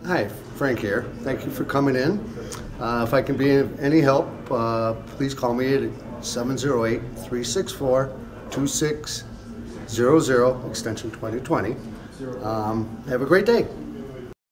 Hi, Frank here. Thank you for coming in. If I can be of any help, please call me at 708-364-2600, extension 2020. Have a great day.